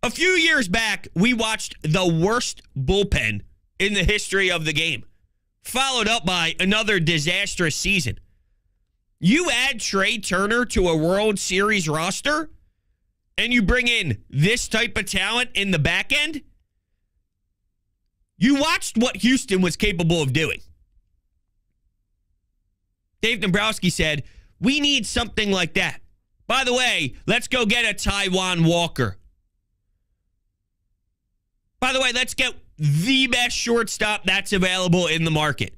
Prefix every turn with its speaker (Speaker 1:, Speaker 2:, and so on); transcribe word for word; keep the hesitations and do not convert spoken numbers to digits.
Speaker 1: A few years back, we watched the worst bullpen in the history of the game, followed up by another disastrous season. You add Trey Turner to a World Series roster, and you bring in this type of talent in the back end. You watched what Houston was capable of doing. Dave Dombrowski said, we need something like that. By the way, let's go get a Taiwan Walker. By the way, let's get the best shortstop that's available in the market.